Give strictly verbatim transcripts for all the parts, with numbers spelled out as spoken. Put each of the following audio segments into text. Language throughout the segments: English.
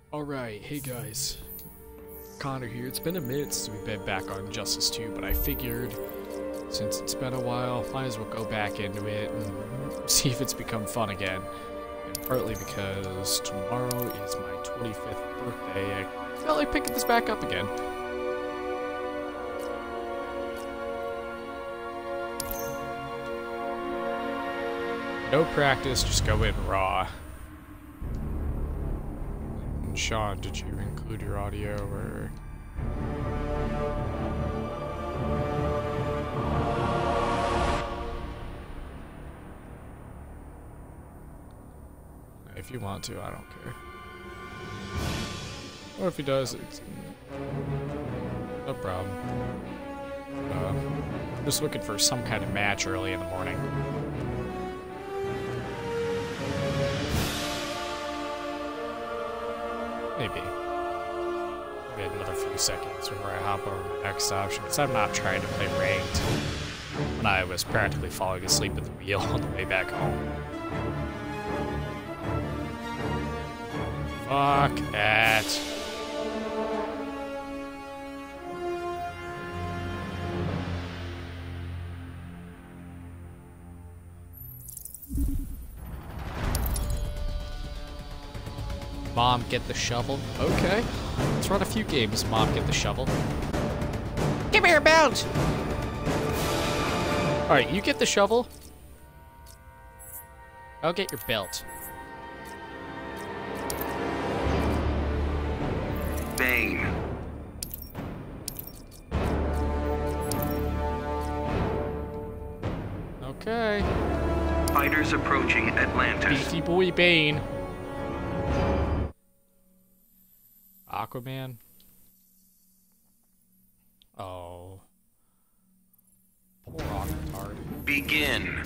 Alright, hey guys. Connor here. It's been a minute since we've been back on Justice two, but I figured since it's been a while, might as well go back into it and see if it's become fun again. And partly because tomorrow is my twenty-fifth birthday, I felt like picking this back up again. No practice, just go in raw. And Sean, did you include your audio or? If you want to, I don't care. Or if he does, it's no problem. Uh, I'm just looking for some kind of match early in the morning. Maybe. Maybe another few seconds before I hop over to the next option, because I'm not trying to play ranked when I was practically falling asleep at the wheel on the way back home. Fuck it. Mom, get the shovel. Okay. Let's run a few games. Mom, get the shovel. Give me your belt! Alright, you get the shovel. I'll get your belt. Bane. Okay. Fighters approaching Atlantis. Beefy boy Bane. Aquaman. Oh. Poor Aquatard. Begin.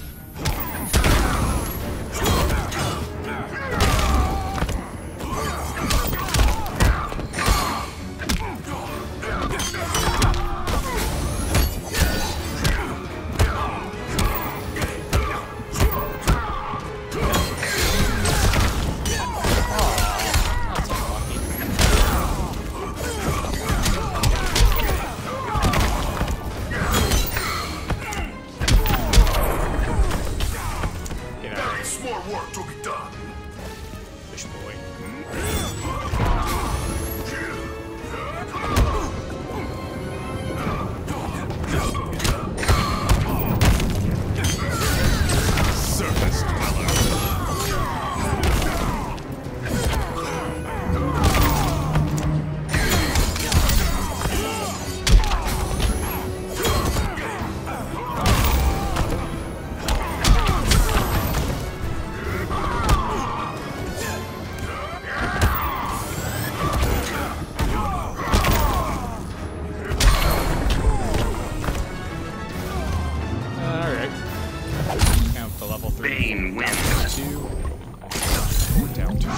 Bane wins. Two. Down two.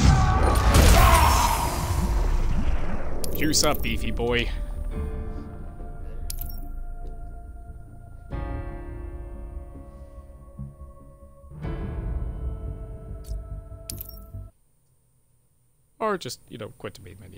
Juice up, beefy boy. Or just, you know, quit the main menu.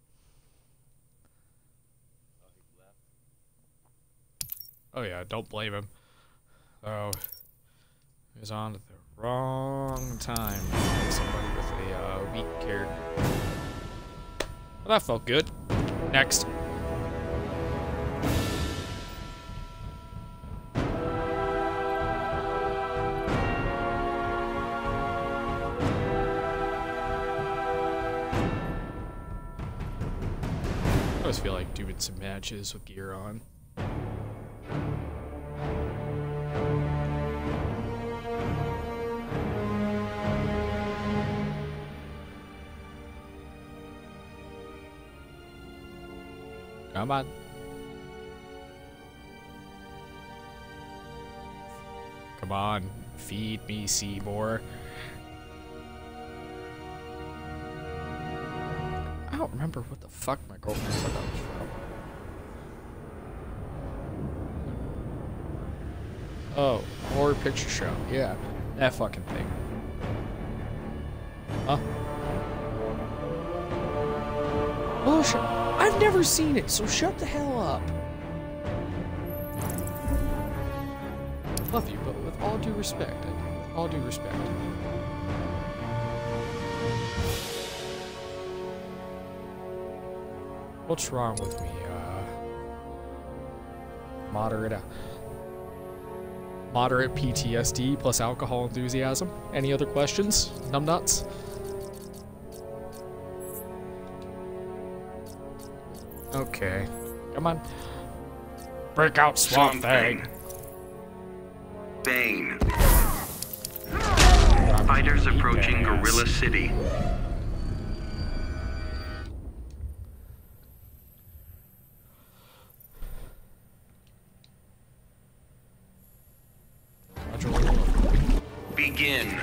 Oh yeah, don't blame him. Oh. He was on at the wrong time. Somebody with a uh, weak character. Well, that felt good. Next. I always feel like doing some matches with gear on. Come on. Come on. Feed me, Seymour. I don't remember what the fuck my girlfriend said that was from. Oh, horror picture show. Yeah, that fucking thing. Huh? Oh, sh I've never seen it, so shut the hell up. Love you, but with all due respect. With all due respect. What's wrong with me? Uh, moderate, uh, moderate P T S D plus alcohol enthusiasm. Any other questions? Numbnuts? Okay. Come on. Break out, Swamp Thing. Bane. Fighters approaching Gorilla City. Begin.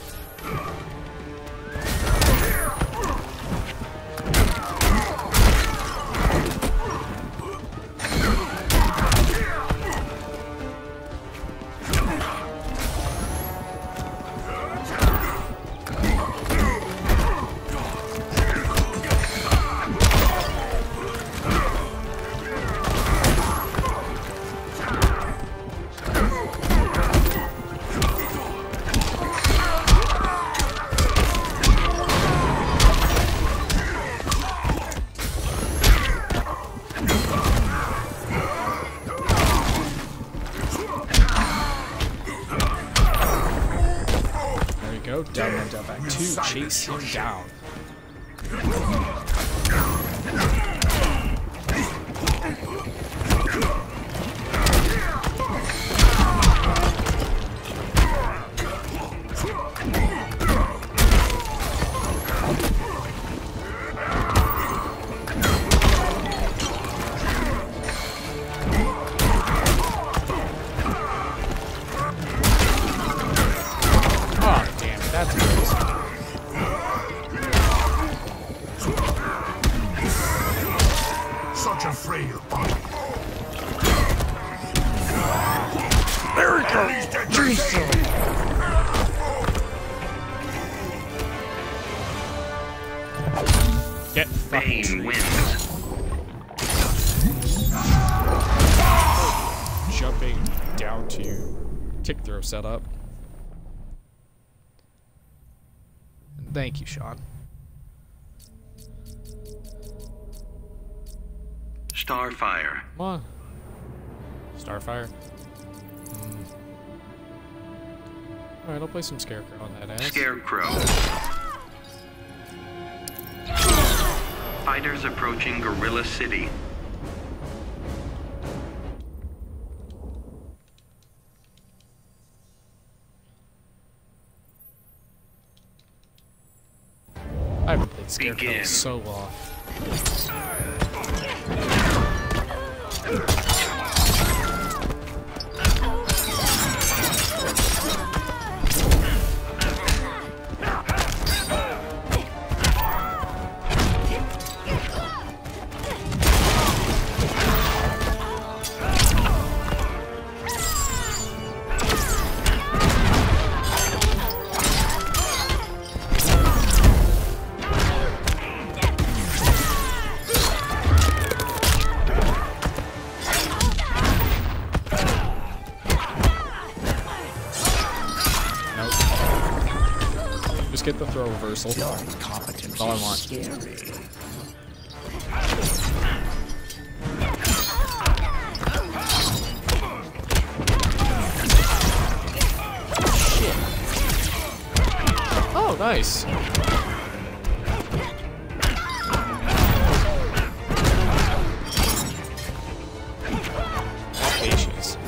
Down and down back two, chase him down. Get Bane wins. Jumping down to kick throw setup. Thank you, Sean. Starfire. Come on. Starfire. Mm. Alright, I'll play some Scarecrow on that ass. Scarecrow. Fighters approaching Gorilla City. I haven't played Scarecrow Begin. in so long. Get the throw reversal. That's all I want. Shit. Oh, nice. Patience.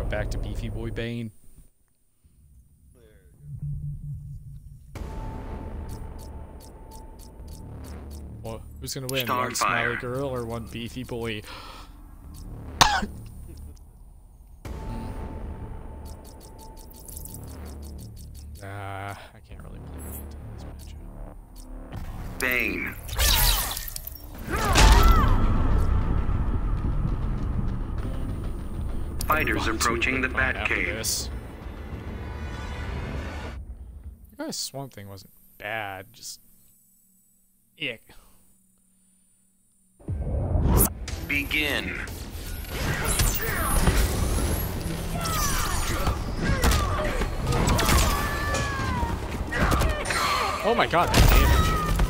back to Beefy Boy Bane. Well, who's gonna win? One smiley girl or one beefy boy? Nah, I can't really play into this matchup. Bane. Fighters approaching the Batcave. The guy's Swamp Thing wasn't bad, just ick. Begin. Oh my god, that damage.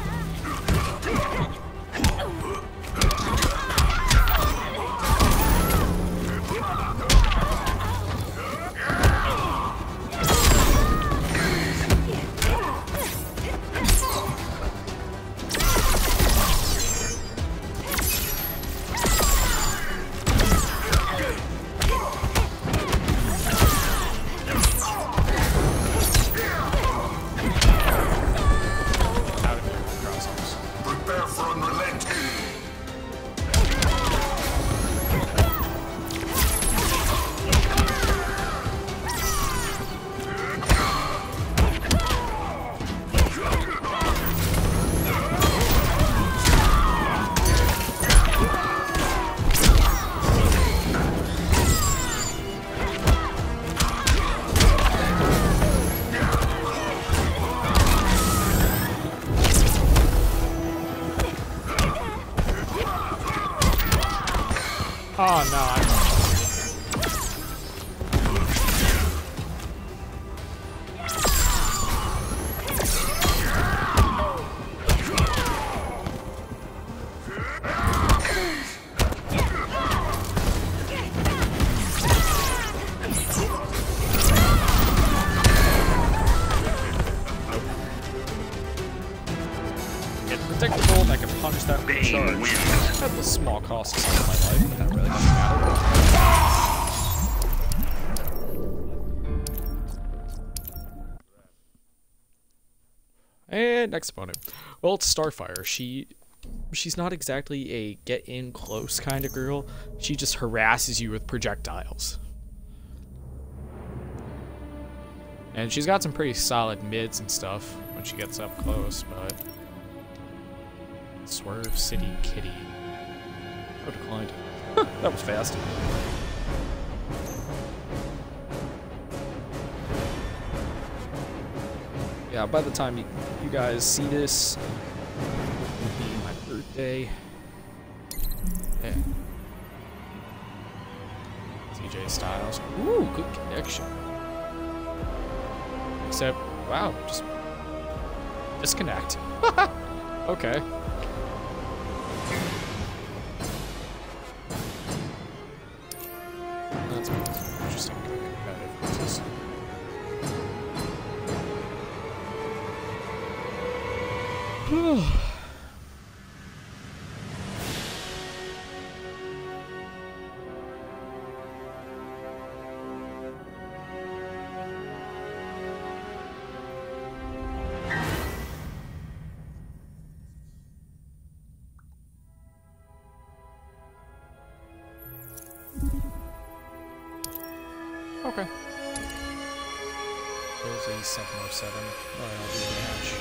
Oh no, I'm it's predictable and I can punch that with a charge. At the small cost of some of my life, that really doesn't matter. And next opponent. Well, it's Starfire. She she's not exactly a get in close kind of girl. She just harasses you with projectiles. And she's got some pretty solid mids and stuff when she gets up close, but Swerve City Kitty. Oh, declined. That was fast. Yeah, by the time you, you guys see this, it'll be my birthday. Yeah. C J Styles. Ooh, good connection. Except, wow, just disconnect. Okay. That's interesting competitive versus. Okay. There's a seven oh seven. Alright, I'll do a match.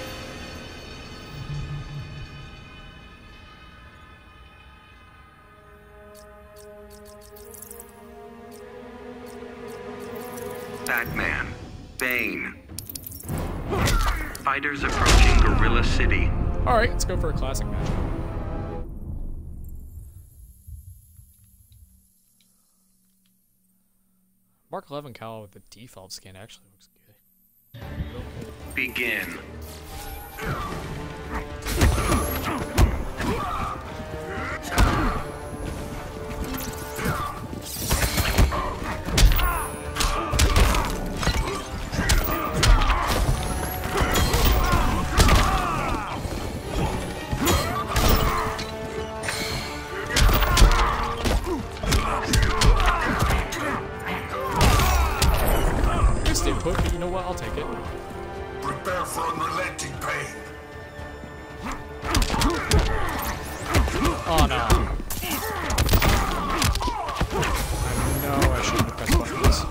Batman. Bane. Fighters approaching Gorilla City. Alright, let's go for a classic match. Mark eleven Cal with the default skin actually looks good. Begin. input, but you know what? I'll take it. Prepare for unrelenting pain. Oh no. I know I shouldn't have pressed buttons.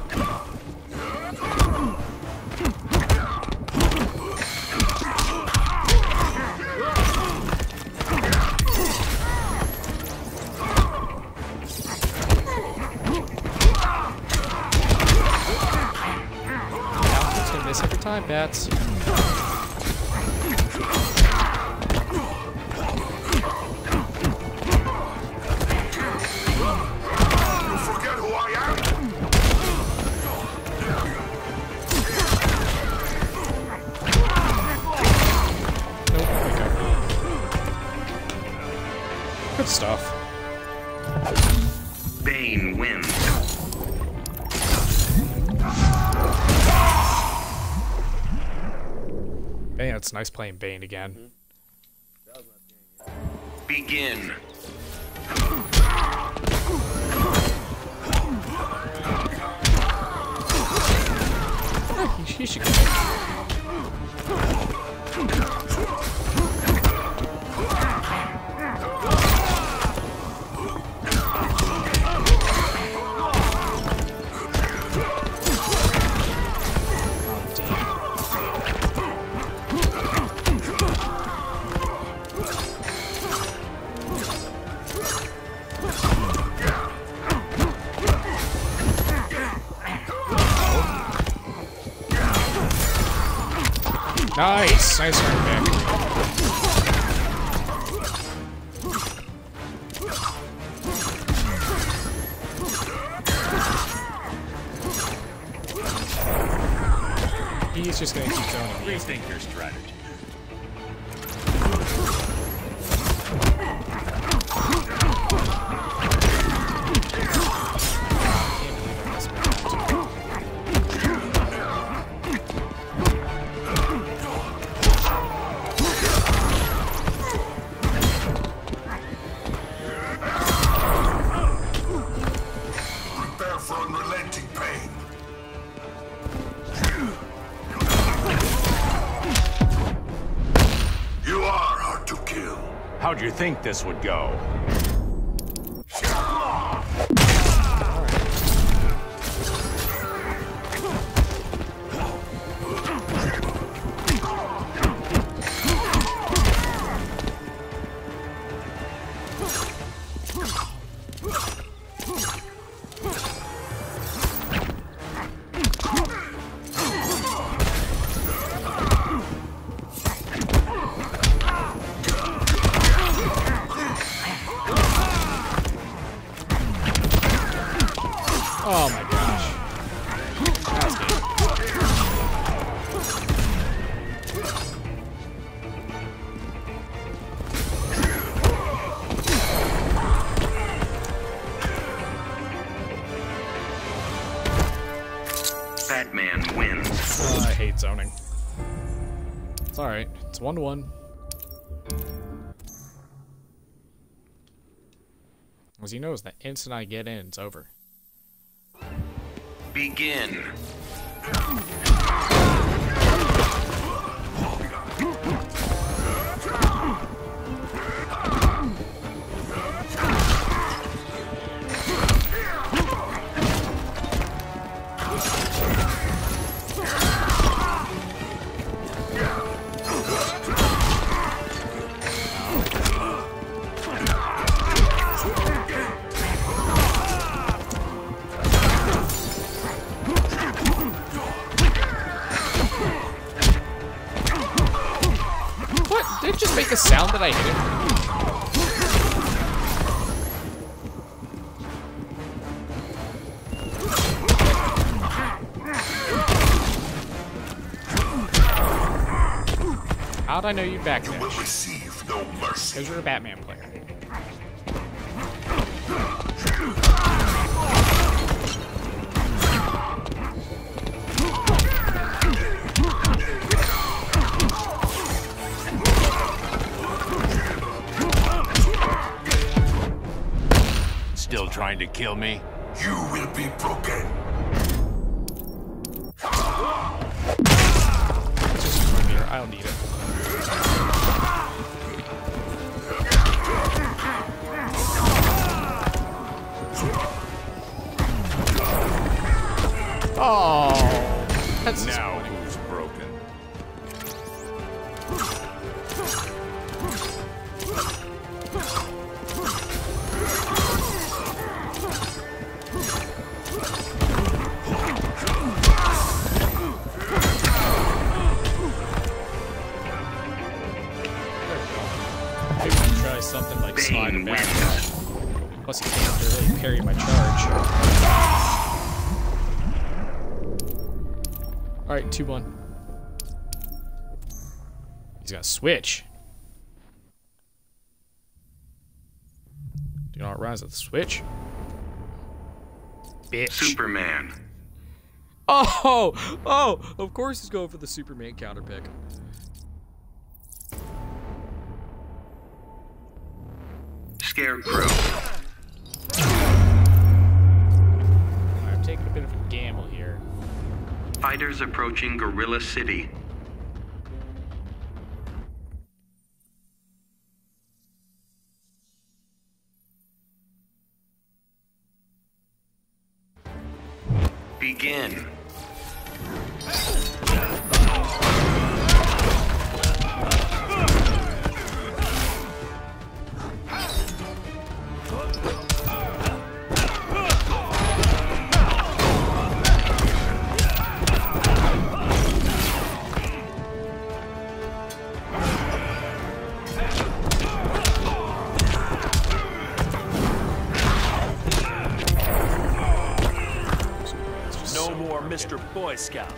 It's gonna miss every time, bats. Good stuff. Bane wins. Man, it's nice playing Bane again. Begin. Oh, he, he should go. Nice, nice turn back. He's just gonna keep zoning. Rethink your strategy. How'd you think this would go? Oh my gosh. That's good. Batman wins. Oh, I hate zoning. It's alright. It's one to one. As he knows, the instant I get in, it's over. Begin. Did it just make a sound that I hit it? How'd I know you'd back You there? will receive no mercy. Because you're a Batman player. Still trying to kill me? You will be broken. Oh, that's Now disappointing. who's broken? Maybe we can try something like slide Bane him back. wins. Plus, he can't really parry my charge. Alright, two one. He's gonna switch. Do not rise at the switch. Bitch. Superman. Oh! Oh! Of course he's going for the Superman counter pick. Scarecrow. I'm taking a bit of a gamble here. Fighters approaching Gorilla City. Begin. No more Mister Boy Scout.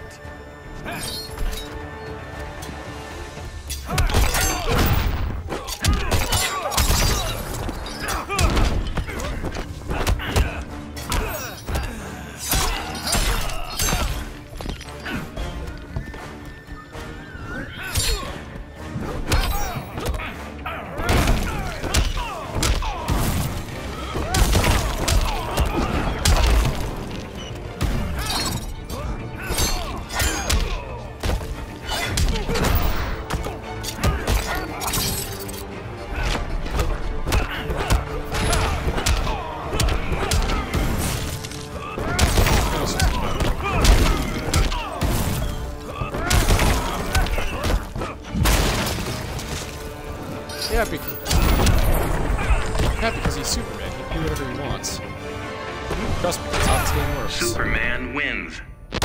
Yeah, because, yeah, because he's Superman. He can do whatever he wants. Trust me, that's how this game works. Superman wins.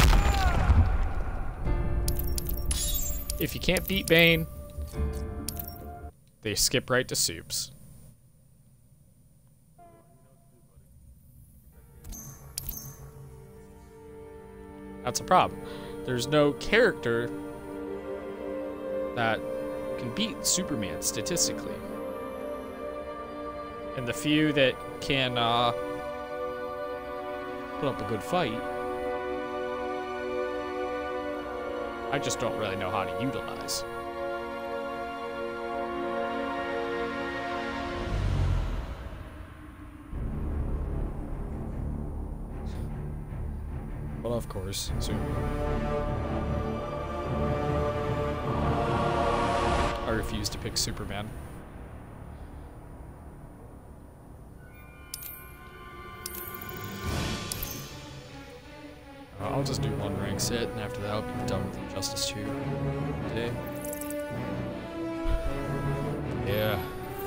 If you can't beat Bane, they skip right to Supes. That's a problem. There's no character that can beat Superman statistically. And the few that can uh, put up a good fight, I just don't really know how to utilize. Well, of course, Superman. I refuse to pick Superman. Uh, I'll just do one rank set, and after that I'll be done with Injustice two today. Yeah.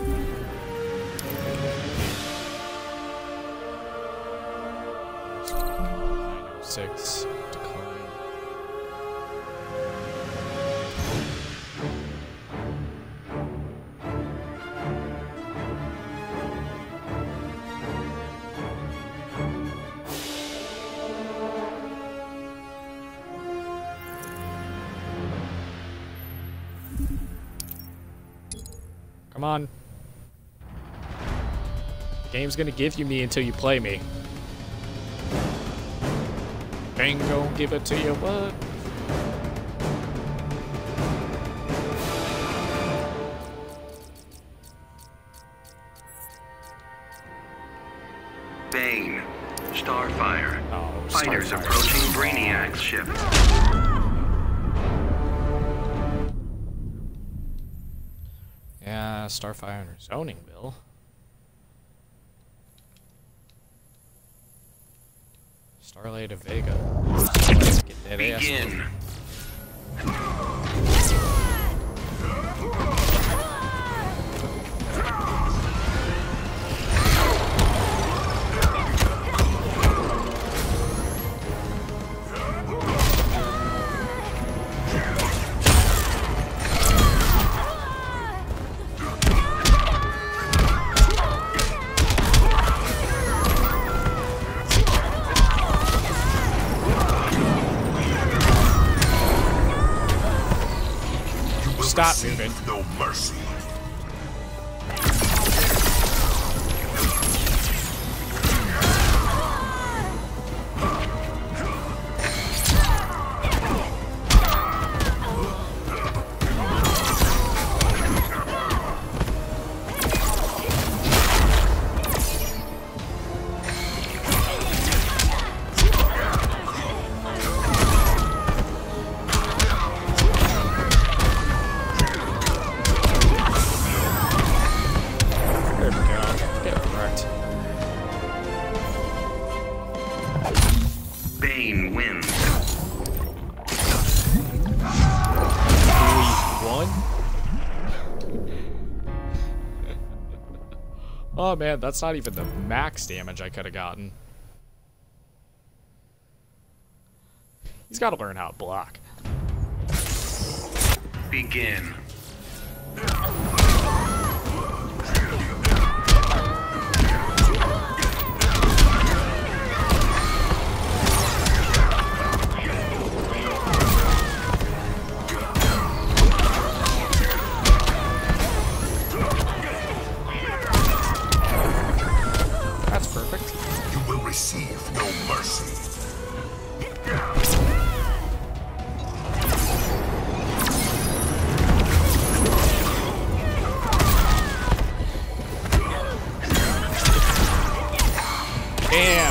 nine oh six, decline. Come on. The game's gonna give you me until you play me. Bang, gon' give it to you, what? Bane. Starfire. Oh, Fighters Starfire. approaching Brainiac's ship. Yeah, Starfire and her zoning bill. Starlight of Vega. Dead ass. Begin. Stop moving. No mercy. There we go. Get wrecked. Bane wins. We won? Oh man, that's not even the max damage I could have gotten. He's got to learn how to block. Begin. That's perfect. You will receive no mercy. Damn.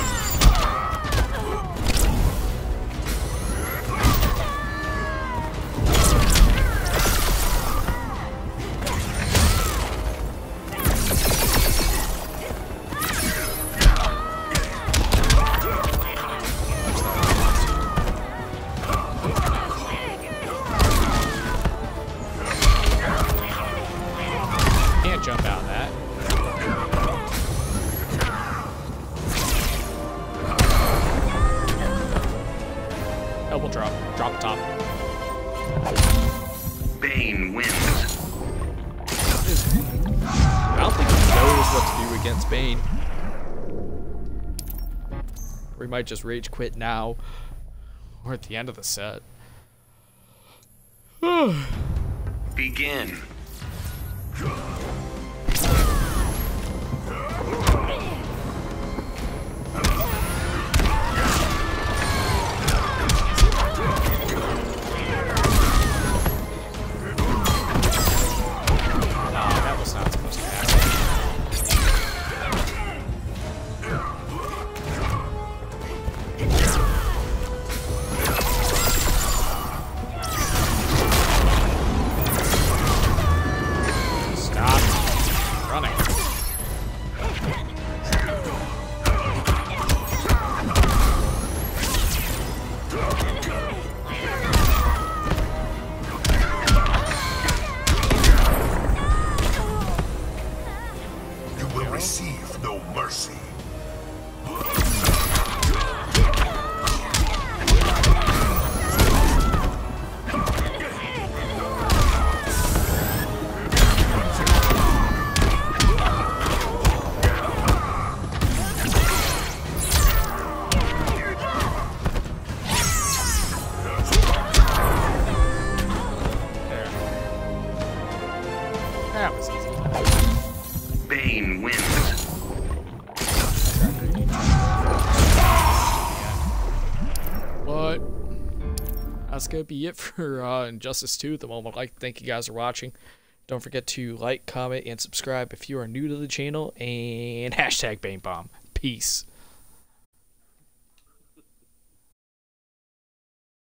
Can't jump out of that. Elbow drop. Drop top. Bane wins. I don't think he knows what to do against Bane. Or he might just rage quit now. Or at the end of the set. Begin. No, that was not supposed to happen. Stop running. You will receive no mercy. There. That was easy. Bane wins. What? That's gonna be it for uh, Injustice two at the moment. I'd like to thank you guys for watching. Don't forget to like, comment, and subscribe if you are new to the channel. And hashtag Bane Bomb. Peace.